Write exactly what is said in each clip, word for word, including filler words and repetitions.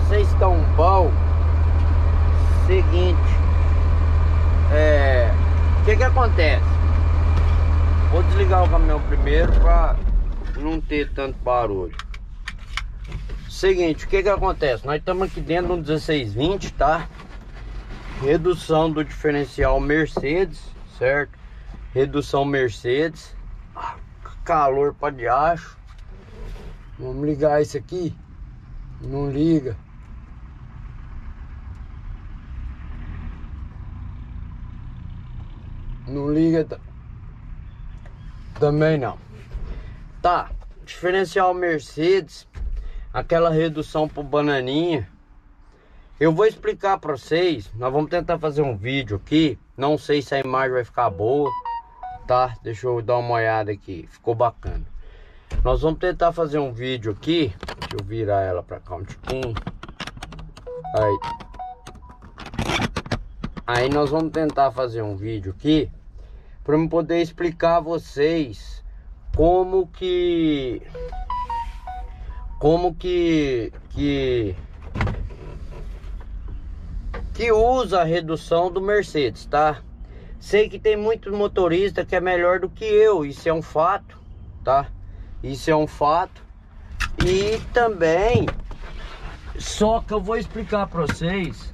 vocês estão bom? Seguinte, é, o que que acontece? Vou desligar o caminhão primeiro para não ter tanto barulho. Seguinte, o que que acontece? Nós estamos aqui dentro de um dezesseis vinte, tá? Redução do diferencial Mercedes, certo? Redução Mercedes. Ah, calor pra diacho. Vamos ligar isso aqui. Não liga. Não liga t- também não. Tá, diferencial Mercedes, aquela redução pro bananinha. Eu vou explicar pra vocês. Nós vamos tentar fazer um vídeo aqui. Não sei se a imagem vai ficar boa, tá? Deixa eu dar uma olhada aqui. Ficou bacana. Nós vamos tentar fazer um vídeo aqui. Deixa eu virar ela pra cá um tiquinho. Aí. Aí nós vamos tentar fazer um vídeo aqui para eu poder explicar a vocês como que como que que que usa a redução do Mercedes, tá? Sei que tem muitos motoristas que é melhor do que eu, isso é um fato, tá? Isso é um fato. E também, só que eu vou explicar para vocês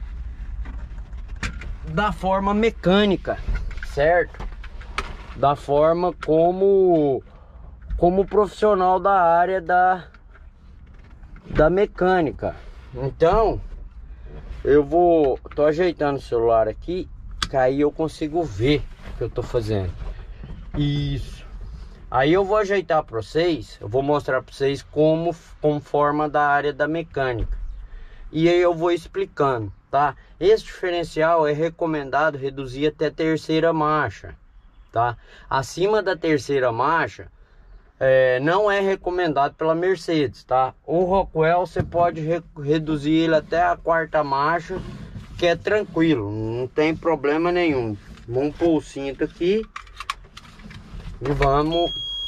da forma mecânica, certo? Da forma como como profissional da área da da mecânica. Então, eu vou tô ajeitando o celular aqui, que aí eu consigo ver o que eu tô fazendo. Isso. Aí eu vou ajeitar para vocês, eu vou mostrar para vocês como como forma da área da mecânica. E aí eu vou explicando, tá? Esse diferencial é recomendado reduzir até terceira marcha, tá? Acima da terceira marcha, é, não é recomendado pela Mercedes, tá? O Rockwell você pode re reduzir ele até a quarta marcha, que é tranquilo, não tem problema nenhum. Vamos pôr o cinto aqui e vamos...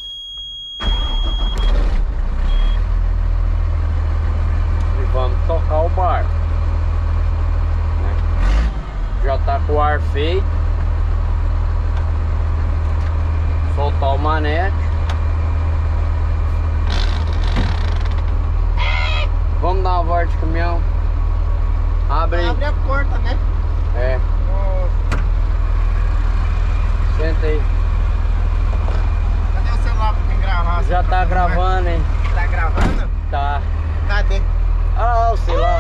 E vamos tocar o barco. Já tá com o ar feito. Soltar o manete. Vamos dar uma volta de caminhão. Abre aí. Abre a porta, né? É. Nossa. Senta aí. Cadê o celular pra quem gravar? Já tá gravando, hein? Tá gravando? Tá. Cadê? Ah, o celular.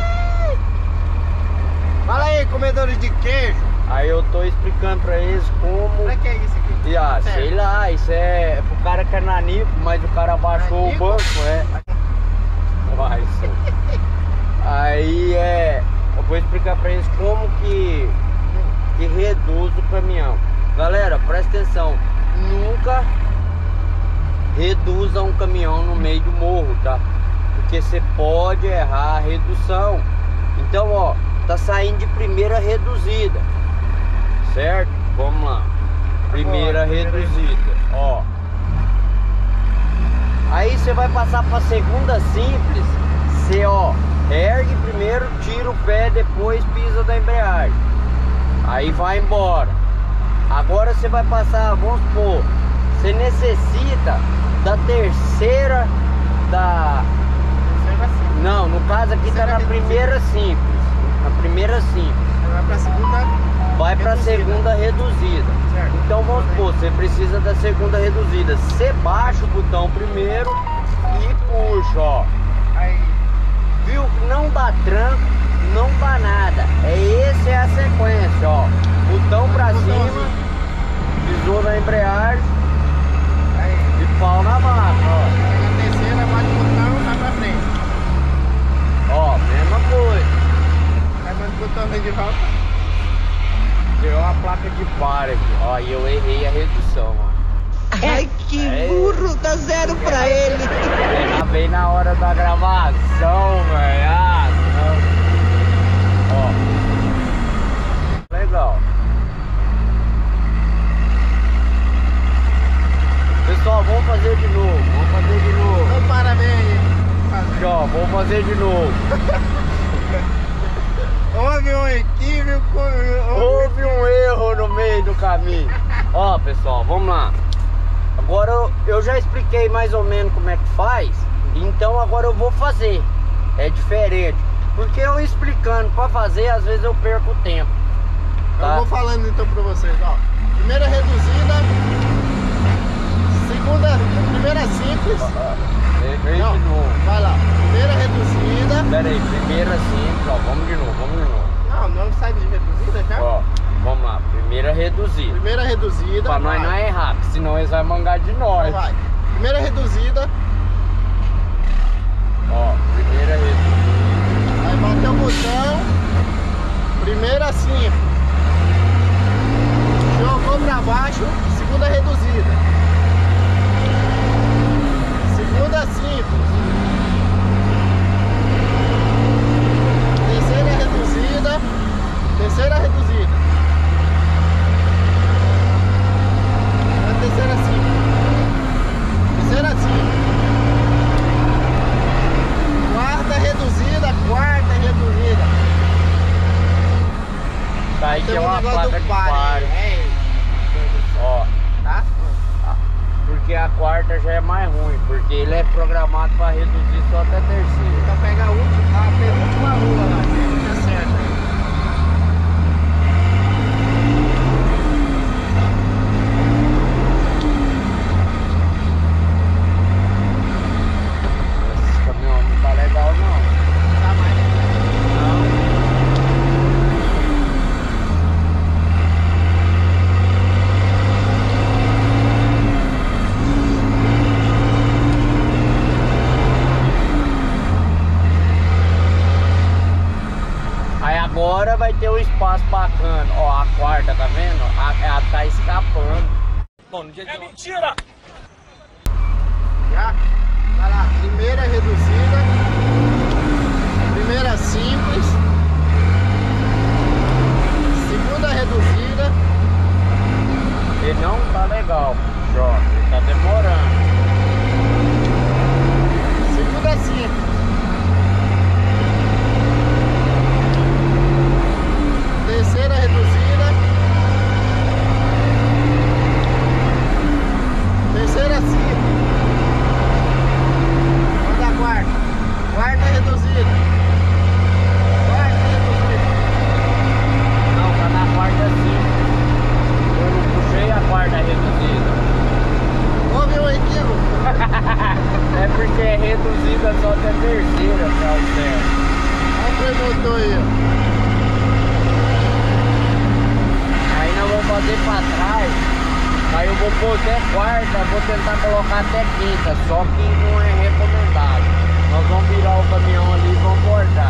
Fala aí, comedores de queijo. Aí eu tô explicando pra eles como... Pra que é isso aqui? E, ah, Certo. sei lá, isso é pro cara que é nanico, mas o cara abaixou Nanico? o banco, é. Vai, isso. Aí é... Eu vou explicar pra eles como que, que reduz o caminhão. Galera, presta atenção. Nunca reduza um caminhão no meio do morro, tá? Porque você pode errar a redução. Então, ó, tá saindo de primeira reduzida, certo? Vamos lá. Primeira Agora, reduzida, ó. Aí você vai passar para segunda simples. Você, ó, ergue primeiro, tira o pé, depois pisa da embreagem. Aí vai embora. Agora você vai passar, vamos supor, você necessita da terceira da... Não, no caso aqui tá na primeira simples. Na primeira simples. Vai pra segunda. Vai pra reduzida. segunda reduzida. Certo. Então vamos supor, você precisa da segunda reduzida. Você baixa o botão primeiro e puxa, ó. Aí. Viu? Não dá tranco, não dá nada. É essa é a sequência, ó. Botão pra cima, pisou na embreagem Aí. e pau na máquina, ó. Aí na terceira, bate o botão e vai pra frente. Ó, mesma coisa. Aí bate o botão vem de volta. Deu uma placa de par aqui. Ó, e eu errei a redução, ó. Ai, que É. burro, dá zero pra ele. Errar bem na hora da gravação, velho. Ah, não. Ó. Legal. Pessoal, vamos fazer de novo. Vamos fazer de novo. Então parabéns. Ó, vamos fazer de novo. Houve um equívoco. Houve um erro no meio do caminho. Ó, pessoal, vamos lá. Agora eu, eu já expliquei mais ou menos como é que faz. Então agora eu vou fazer. É diferente. Porque eu explicando pra fazer, às vezes eu perco o tempo. Tá? Eu vou falando então pra vocês, ó. Primeira reduzida. Segunda. Primeira simples. Vem Não, de novo. vai lá. Primeira reduzida. Pera aí, primeira simples, ó. Vamos de novo, vamos de novo. Não, não sai de reduzida já? Ó, vamos lá. Primeira reduzida. Primeira reduzida. Pra nós não é errar, porque senão eles vão mangar de nós. Então vai. Primeira reduzida. Ó, primeira reduzida. Aí bateu o botão. Primeira simples. Jogou pra baixo. Segunda reduzida. Segunda simples. Terceira reduzida. Terceira reduzida. A terceira simples. Terceira simples. Quarta reduzida. Quarta reduzida. Tá aí que Tem é um uma negócio placa do de pare. pare. É, Ó, tá? porque a quarta já é mais ruim, porque ele é programado pra reduzir só até a terceira. Então pega a última, a penúltima rua lá, que tá certo aí. Esse caminhão não tá legal não. Tá mais. Não. Aí agora vai ter um espaço bacana. Ó, a quarta, tá vendo? A- Ela tá escapando. Bom, no dia de... É mentira! Já? Vai lá, primeira reduzida. Primeira simples. Segunda reduzida. Ele não tá legal, Jó. Ele tá demorando. Segunda simples. Terceira reduzida. Terceira simples. Vamos da quarta. Quarta reduzida. Quarta reduzida. Não, tá na quarta sim. Eu não puxei a quarta reduzida. Houve um equívoco. É porque é reduzida só até a terceira, tá o certo. Olha o promotor aí, ó. Aí nós vamos fazer pra trás. Aí eu vou pôr até quarta, vou tentar colocar até quinta, só que não é recomendado. Nós vamos virar o caminhão ali e vamos cortar.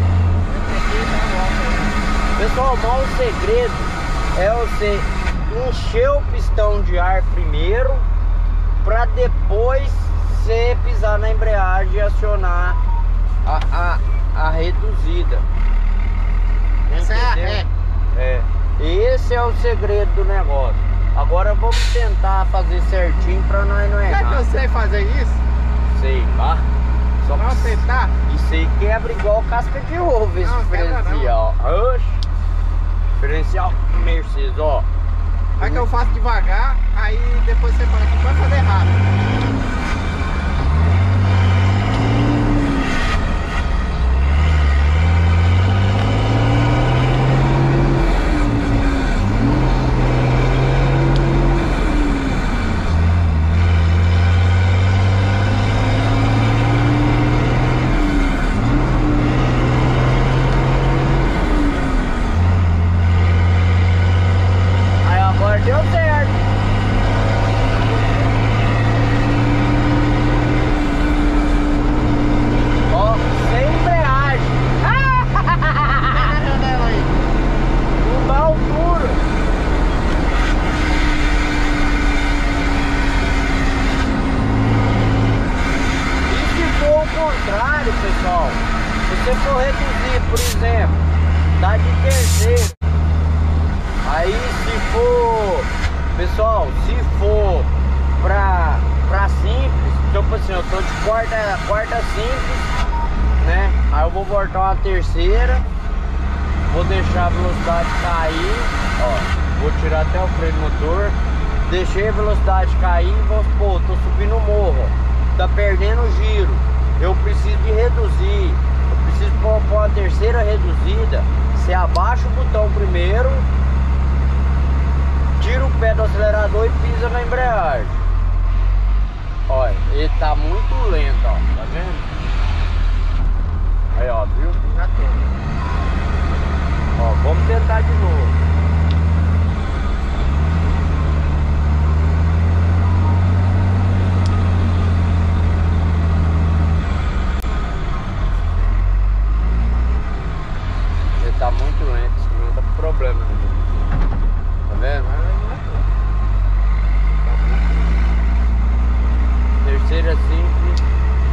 Pessoal, o maior segredo é você encher o pistão de ar primeiro, pra depois você pisar na embreagem e acionar a, a, a reduzida. Essa é a Entendeu? ré. É, esse é o segredo do negócio. Agora vamos tentar fazer certinho pra nós não Será que errar. eu sei fazer isso? Sei lá. Só Vamos que tentar? isso aí quebra igual casca de ovo esse Não, quebra não. diferencial. Oxe. Diferencial Mercedes, ó. Aí que eu faço devagar, aí depois você fala que vai fazer rápido. Aí agora deu certo. Ó, sem embreagem. Pega a janela aí. Não dá altura. E se for o contrário, pessoal, se você for reduzir, por exemplo, dá de terceiro. Aí se for, pessoal, se for pra, pra simples, tipo assim, eu tô de quarta, quarta simples, né? Aí eu vou voltar uma terceira vou deixar a velocidade cair, ó, vou tirar até o freio do motor, deixei a velocidade cair e vou, pô, tô subindo o morro, ó, tá perdendo o giro, eu preciso de reduzir, eu preciso pôr uma terceira reduzida, você abaixa o botão primeiro, tira o pé do acelerador e pisa na embreagem. Olha, ele tá muito lento, ó, tá vendo? Aí, ó, viu? Ó, vamos tentar de novo. Ele tá muito lento, esse caminhão tá com problema, né? Tá vendo? Terceira simples.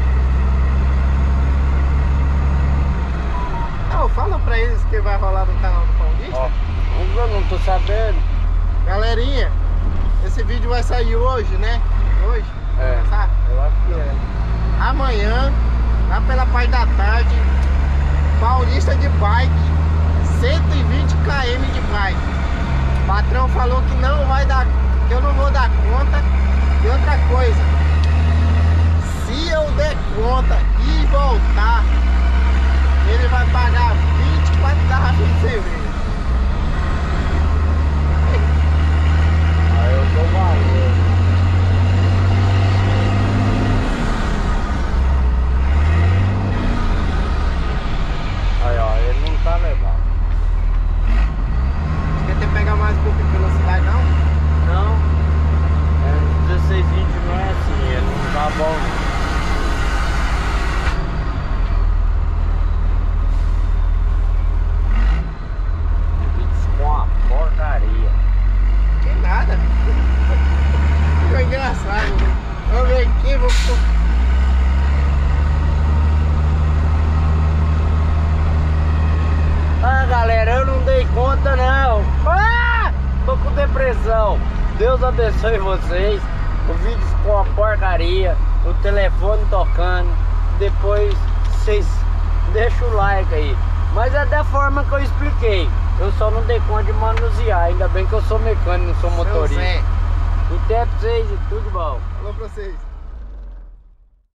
Oh, fala pra eles que vai rolar no canal do Paulista. Ó, eu não tô sabendo. Galerinha, esse vídeo vai sair hoje, né? Hoje? É, Sabe? eu acho que é. Amanhã, lá pela parte da tarde, Paulista de bike, cento e vinte quilômetros de bike. O patrão falou que não vai dar, que eu não vou dar conta. E outra coisa, se eu der conta e voltar, ele vai pagar vinte e quatro garrafas de cerveja. Aí eu dou valor. Aí, ó, ele não tá legal. Quer ter que pegar mais um pouco de velocidade, não? Não. É, dezesseis, vinte não é assim, ele não tá bom. Com a porcaria. Que nada. Ficou engraçado, né? Vamos ver aqui, vou... Ah, galera, eu não dei conta não. Ah! Tô com depressão. Deus abençoe vocês. O vídeo ficou uma porcaria. O telefone tocando. Depois vocês deixam o like aí. Mas é da forma que eu expliquei. Eu só não dei conta de manusear. Ainda bem que eu sou mecânico, não sou motorista. Seu Zé. Até pra vocês e tudo bom. Falou pra vocês.